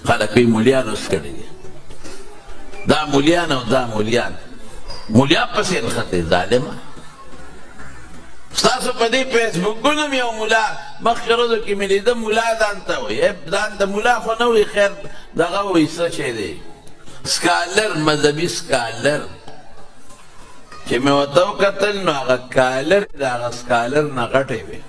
خلک وی مولیان اوس کړي دي دا مولیان او دا مولیان مولیا پسې نښتې ظالمه ستاسو په دې فیسبوکونو م یو ملا مخکې ورځو کې مې لیده ملا ځان ته وایي ځان ته ملا خو نه وایي خیر دغه وایي څه شی دی سکالر مذهبي سکالر چې مې ورته وکتل نو هغه کالر د هغه سکالر نه غټې وې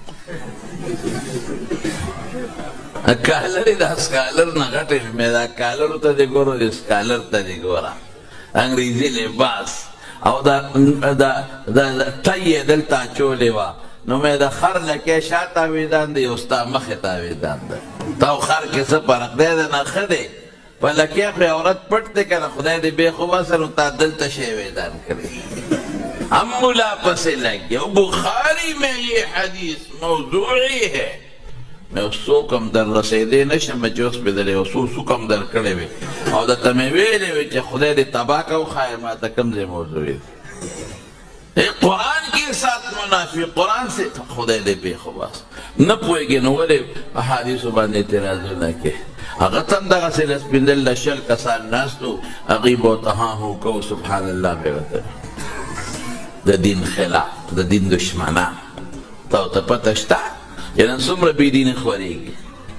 کالر د سکالر نه غټې وې مې دا کالر ته دې ګوره د سکالر ته دې ګوره انګریزي لباس او دا ټی یې دلته اچولې وه نو مې د خر لکۍ شا تاوېدان دی او ستا مخې تاوېدان دی تا او خر کې څه فرق دی د نه ښه دی په لکۍ خو عورت پټ دی که نه خدای دې بې خوبه نو تا دلته شی ویدان کړی ہم ملا پسے لگ گیا بخاری میں یہ حدیث موضوعی ہے میں اس سو کم در رسیدے نشم میں چوس پہ دلے سو کم در کڑے ہوئے اور دا تمہیں ویلے ہوئے چا خدای دے تباکہ و خائر ماتا کم دے موضوعی قرآن کے ساتھ منافی قرآن سے خدای دے بے خواست نہ پوئے گے نوالے احادیث و باندے تنازل نہ کے اغتم دا غسل اسپندل لشل کسان ناستو اغیب و تہاں ہو کو سبحان اللہ بے غتر د دین خلاف د دین دشمنان تا ته پته شته چې نن څومره بېدیني خورېږي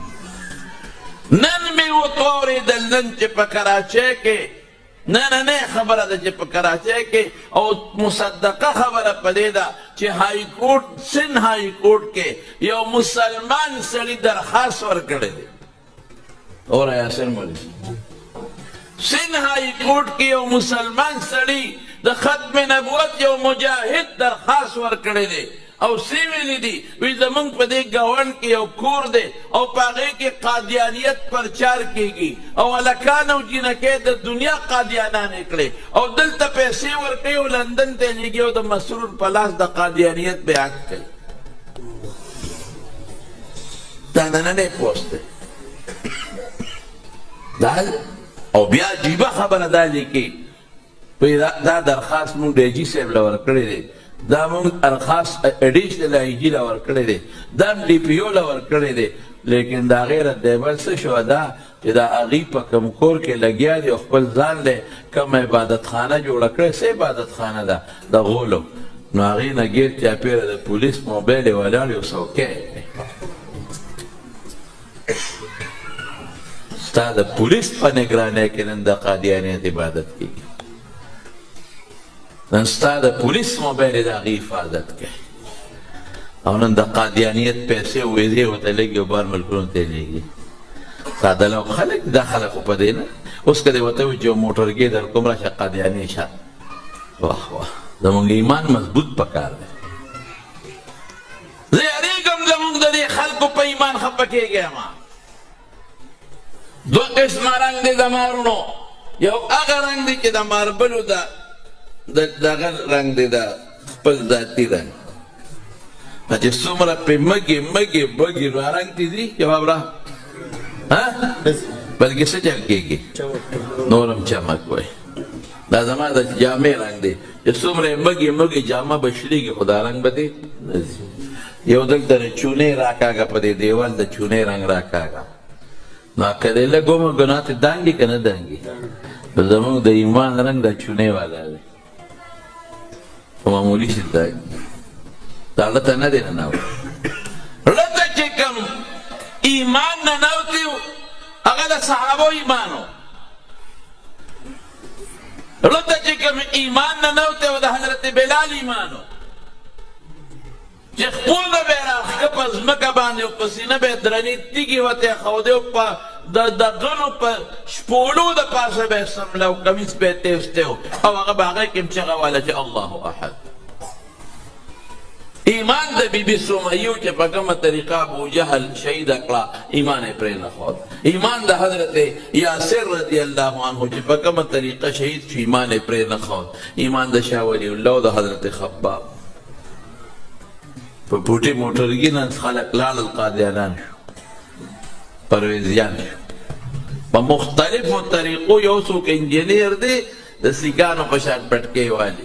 نن مې وتورېدل نن چې په کراچۍ کې نه خبره ده چې په کراچۍ کې او مصدقه خبره په دې ده چې های کورټ سند های کورټ کې یو مسلمان سړي درخواست ورکړی دی اوره یاسر مولوي سند های کورټ کې یو مسلمان سړي د ختم نبوت یو مجاهد درخواست ورکړی دی او څه ویلي دي وی زمونږ په دې ګاونډ کې یو کور دی او په هغې کې قادیانیت پرچار کیږي او هلکان او جینکۍ د دنیا قادیانانې کړې او دلته پیسې ورکوي او لندن ته یې لېږي او د مسرور په لاس د قادیانیت بیعت کوي دا نننی پوسټ دی او بیا عجیبه خبره دا لیکي دا درخواست مونږ ډي جي صاحب له ورکړی دی دا مونږ درخواست اډیشنل آی جي له ورکړی دی دا هم ډي پي او له ورکړی دی لیکن د هغې ردعمل څه شوه دا چې د هغې په کوم کور کې لګیا دی او خپل ځان دی کوم عبادتخانه جوړه کړې څه عبادتخانه ده د غولو نو هغې نه ګیر چاپېره د پولیس موبایل یې ولاړ یو څوکی ستا د پولیس په نګرانۍ کې نن د قادیانیت عبادت کېږي نن ستا د پولیس موبایل د هغې حفاظت کوي او نن د قادیانیت پیسې ویدې ورته لږ یو بار ملکونو ته یې لېږي ساده لو خلک دا خلک خو په دې نه اوس که دې ورته وایي چې یو موټرګې در کوم راشه قادیاني شه واه واه زمونږ ایمان مضبوط پکار دی زه یارېږم زمونږ د دې خلکو په ایمان خفه کېږی ما دو قسمه رنګ دی د مارونو یو هغه رنګ دی چې د ماربلو دغه رنګ دی د خپل ذاتي رنګ چې څومره پرې مږې بږې نو رنګ دې دي جواب را بلکې څه چل کېږي نور هم چمک وایي دا زما د جامې رنګ دی چې څومره یې مږې جامه به شلېږي خو دا رنګ به دې نه ځي یو دلته د چونې راکاږه په دې دیوال د چونې رنګ راکاږه نو که دې لږ ومه ګناه ته دانګي که نه دانګي زمونږ د ایمان رنګ د چونې والا دی خو معمولي شي دانګي دا هغه ته نه دی ننوتی زړه ته چې کوم ایمان ننوتی هغه د صحابو ایمان و زړه ته چې کوم ایمان ننوتی و د حضرت بلال ایمان و چې خپل به یې راښکه په ځمکه باندې او په سینه به یې درنې تیږې ورته یې ښودې او په د غنو په شپولو د پاسه به یې سمله او کمیس به یې تیستی او هغه به هغې کې هم چغه واله چې الله احد ایمان د بی بی سمیو چې په کومه طریقه ابوجهل شهیده کړه ایمان یې پرې نه ښود ایمان د حضرت یاسر رضی الله عنه چې په کومه طریقه شهید شو ایمان یې پرې نه ښود ایمان د شاه ولی الله او د حضرت خباب په بوټي موټرګي نن خلک لاړل قادیانان شو پرویزیان شو په مختلفو طریقو یو څوک انجینیر دی د سیکانو په شان پټکۍ والي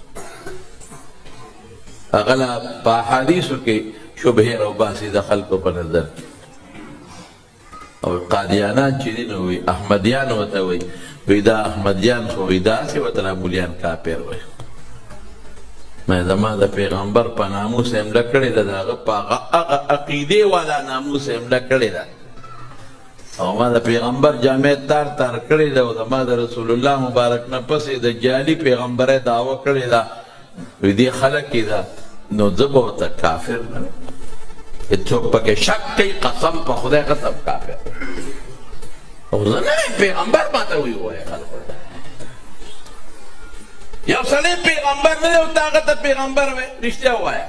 هغه لا په احادیثو کې شبهې راوباسي د خلکو په نظر او قادیانان چې دي نو وي احمدیان ورته وایي وایي دا احمدیان خو وایي داسې ورته رامولیان کافر وایي زما د پیغمبر په ناموس حمله کړې ده د هغه په هغه عقیدې والا ناموس حمله کړې ده او ما د پیغمبر جامع تار تار کړې ده او زما د رسول الله مبارک نه پسې د جعلي پیغمبرۍ دعوه کړې ده وایي دې خلک یې ده نو زه به ورته کافر نه څوک پکې شک کوي قسم په خدای قسم کافر او زه نه یم پیغمبر ماته ووایه خلکو یو سړی پیغمبر نه دی او ته هغه ته پیغمبر وایې رښتیا ووایه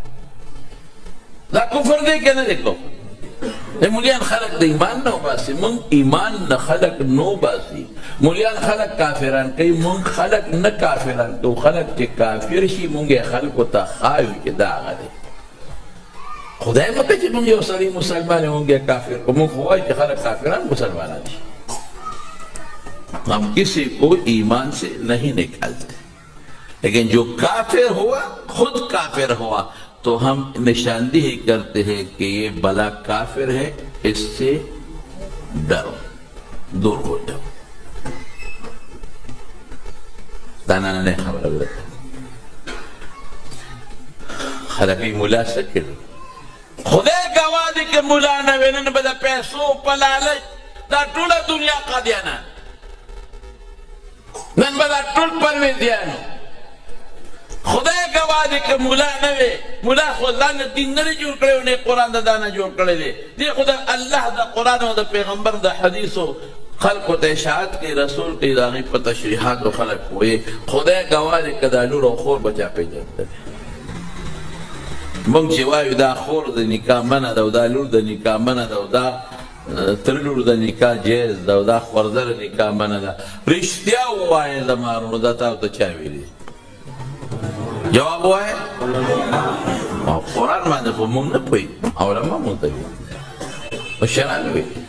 دا کفر دی که نه دی کفر مولیان خلق د ایمان نه وباسي مونږ ایمان نه خلق نه وباسي مولیان خلق کافران کوي مونږ خلق نه کافران کوو خلق چې کافر شي مونږ یې خلقو ته ښایو چې دا هغه دی خدای مکه چې مونږ یو سړی مسلمان یې مونږ یې کافر کو مونږ خو وایو چې خلق کافران مسلمانان شي ہم کسی کو ایمان سے نہیں نکالتے لیکن جو کافر ہوا خود کافر ہوا تو ہم نشاندہی کرتے ہیں کہ یہ بلا کافر ہے اس سے ڈرو دور ہو جاؤ دانا نے خبر لگتا خلقی ملا سکر خدای گواہ دی کہ ملا نوینن بدا پیسو پلالج دا طول دنیا قادیانا نن بدا طول پرویزیانو خدای گواہ دی کہ مولا نوے مولا خودان دین نری جوڑ کرے انہیں قرآن دا دانا جوڑ کرے لے دی خدا اللہ دا قرآن و دا پیغمبر دا حدیث و خلق و تشاعت کی رسول کی داغی پا تشریحات و خلق ہوئے خدای گواہ دی کہ دا لور و خور بچا پی جاتا ہے منگ چوائیو دا خور دا نکاح منع دا دا لور دا نکاح منع دا ترلور دا نکاح جیز دا خوردر نکاح منع دا رشتیا ہوئے دا مارون دا تاو تا چاوی لی جواب ہوا ہے قرآن مانے کو مونگ نہ پوئی علماء مونگ تبی و شران ہوئی